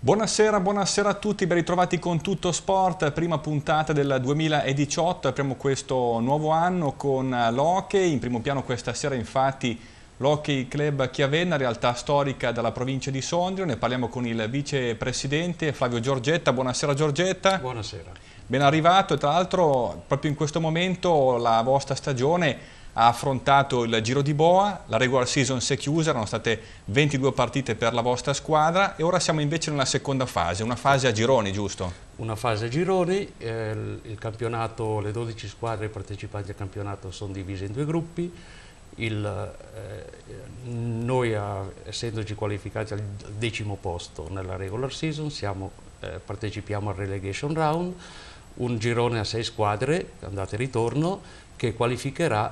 Buonasera, buonasera a tutti, ben ritrovati con Tutto Sport, prima puntata del 2018, apriamo questo nuovo anno con l'hockey, in primo piano questa sera infatti l'Hockey Club Chiavenna, realtà storica della provincia di Sondrio, ne parliamo con il vicepresidente Flavio Giorgetta. Buonasera Giorgetta. Buonasera. Ben arrivato e tra l'altro proprio in questo momento la vostra stagione ha affrontato il Giro di Boa, la regular season si è chiusa, erano state 22 partite per la vostra squadra e ora siamo invece nella seconda fase, una fase a gironi, giusto? Una fase a gironi, il campionato, le 12 squadre partecipanti al campionato sono divise in due gruppi, noi essendoci qualificati al 10° posto nella regular season partecipiamo al relegation round, un girone a 6 squadre, andata e ritorno, che qualificherà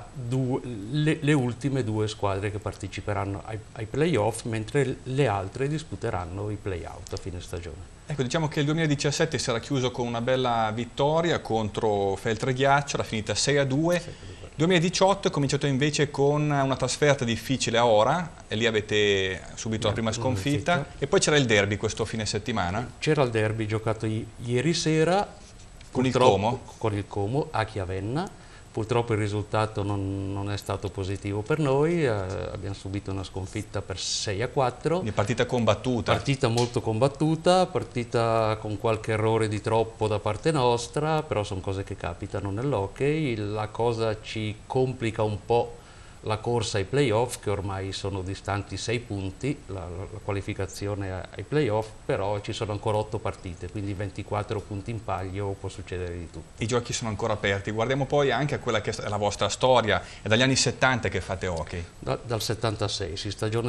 le ultime 2 squadre che parteciperanno ai playoff, mentre le altre disputeranno i playout a fine stagione. Ecco, diciamo che il 2017 sarà chiuso con una bella vittoria contro Feltreghiaccio, era finita 6-2. Il 2018 è cominciato invece con una trasferta difficile a Ora, e lì avete subito la prima sconfitta, e poi c'era il derby questo fine settimana. C'era il derby giocato ieri sera con il Como? Con il Como a Chiavenna. Purtroppo il risultato non è stato positivo per noi, abbiamo subito una sconfitta per 6-4. Una partita combattuta. Partita molto combattuta, partita con qualche errore di troppo da parte nostra, però sono cose che capitano nell'hockey. La cosa ci complica un po' la corsa ai playoff, che ormai sono distanti 6 punti, la qualificazione ai playoff, però ci sono ancora 8 partite, quindi 24 punti in palio, può succedere di tutto. I giochi sono ancora aperti, guardiamo poi anche a quella che è la vostra storia, è dagli anni 70 che fate hockey. Dal 76, sì, stagione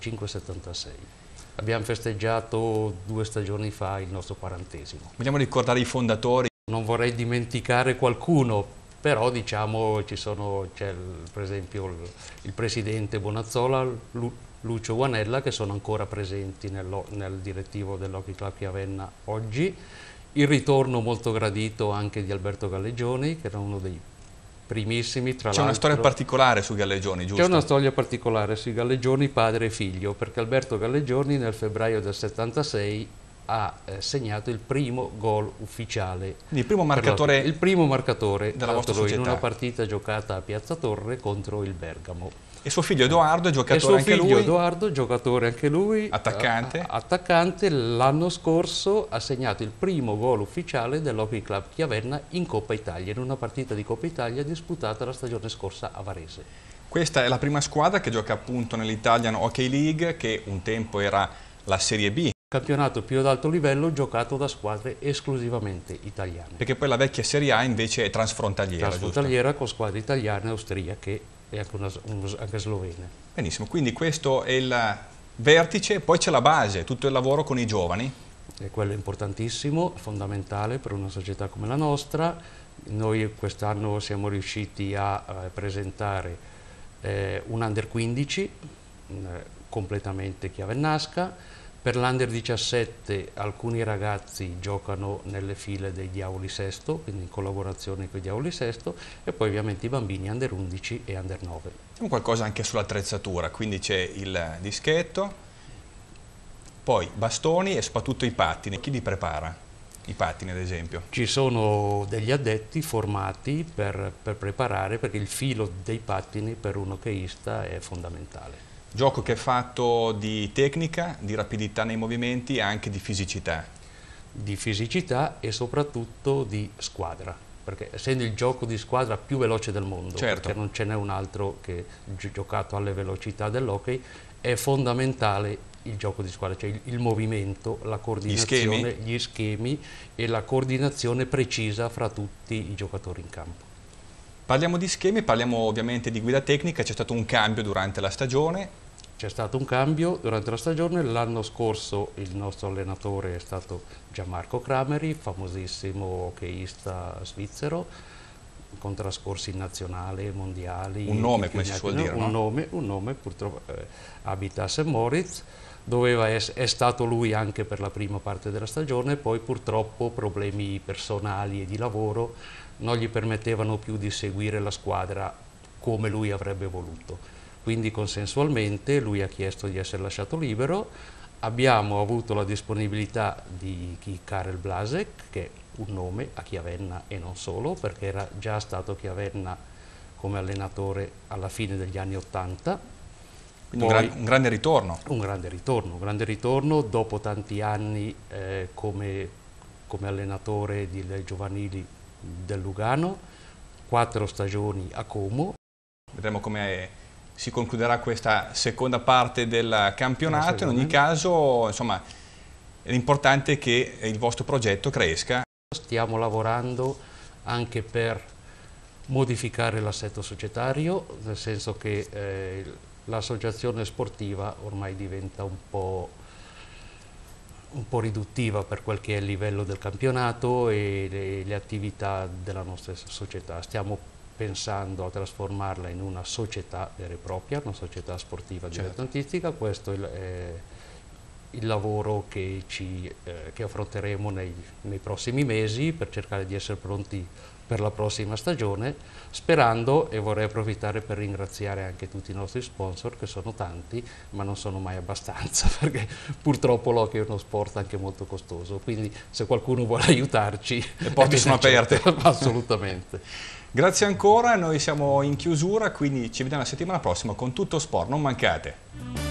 75-76. Abbiamo festeggiato 2 stagioni fa il nostro 40°. Vogliamo ricordare i fondatori? Non vorrei dimenticare qualcuno, però diciamo c'è per esempio il presidente Bonazzola, Lucio Guanella, che sono ancora presenti nel direttivo dell'Hockey Club Chiavenna oggi. Il ritorno molto gradito anche di Alberto Galleggioni, che era uno dei primissimi, tra l'altro. C'è una storia particolare su Galleggioni, giusto? C'è una storia particolare sui Galleggioni, padre e figlio, perché Alberto Galleggioni nel febbraio del 76 ha segnato il primo gol ufficiale. Il primo marcatore della vostra società. In una partita giocata a Piazza Torre contro il Bergamo. E suo figlio Edoardo è giocatore anche lui? Suo figlio Edoardo, giocatore anche lui. Attaccante? Attaccante, l'anno scorso ha segnato il primo gol ufficiale dell'Hockey Club Chiavenna in Coppa Italia, in una partita di Coppa Italia disputata la stagione scorsa a Varese. Questa è la prima squadra che gioca appunto nell'Italian Hockey League, che un tempo era la Serie B. Campionato più ad alto livello giocato da squadre esclusivamente italiane. Perché poi la vecchia Serie A invece è transfrontaliera, Transfrontaliera, giusto? Con squadre italiane, austriache e anche slovene. Benissimo, quindi questo è il vertice, poi c'è la base, tutto il lavoro con i giovani. E quello è importantissimo, fondamentale per una società come la nostra. Noi quest'anno siamo riusciti a presentare un Under 15 completamente chiavennasca. Per l'Under 17 alcuni ragazzi giocano nelle file dei Diavoli Sesto, quindi in collaborazione con i Diavoli Sesto, e poi ovviamente i bambini Under 11 e Under 9. Qualcosa anche sull'attrezzatura, quindi c'è il dischetto, poi bastoni e soprattutto i pattini. Chi li prepara? I pattini ad esempio? Ci sono degli addetti formati per preparare, perché il filo dei pattini per un hockeyista è fondamentale. Gioco che è fatto di tecnica, di rapidità nei movimenti e anche di fisicità. Di fisicità e soprattutto di squadra, perché essendo il gioco di squadra più veloce del mondo, certo, perché non ce n'è un altro che giocato alle velocità dell'hockey, è fondamentale il gioco di squadra, cioè il movimento, la coordinazione, gli schemi e la coordinazione precisa fra tutti i giocatori in campo. Parliamo di schemi, parliamo ovviamente di guida tecnica, c'è stato un cambio durante la stagione. C'è stato un cambio durante la stagione, l'anno scorso il nostro allenatore è stato Gianmarco Crameri, famosissimo hockeyista svizzero, con trascorsi in nazionale, mondiali. Un nome, come si suol dire, no? Un nome, purtroppo abita a St. Moritz, è stato lui anche per la prima parte della stagione, poi purtroppo problemi personali e di lavoro non gli permettevano più di seguire la squadra come lui avrebbe voluto. Quindi consensualmente lui ha chiesto di essere lasciato libero, Abbiamo avuto la disponibilità di Karel Blasek, che è un nome a Chiavenna e non solo, perché era già stato a Chiavenna come allenatore alla fine degli anni '80. Quindi un grande ritorno. Un grande ritorno dopo tanti anni come allenatore delle giovanili del Lugano, 4 stagioni a Como. Vedremo come si concluderà questa seconda parte del campionato. In ogni caso, insomma, l'importante è che il vostro progetto cresca. Stiamo lavorando anche per modificare l'assetto societario, nel senso che l'associazione sportiva ormai diventa un po' riduttiva per quel che è il livello del campionato e le attività della nostra società. Stiamo pensando a trasformarla in una società vera e propria, una società sportiva dilettantistica. Questo è il lavoro che affronteremo nei prossimi mesi per cercare di essere pronti per la prossima stagione, sperando, e vorrei approfittare per ringraziare anche tutti i nostri sponsor, che sono tanti, ma non sono mai abbastanza, perché purtroppo l'hockey è uno sport anche molto costoso, quindi se qualcuno vuole aiutarci... Le porte sono aperte. Assolutamente. Grazie ancora, noi siamo in chiusura, quindi ci vediamo la settimana prossima con Tutto Sport, non mancate.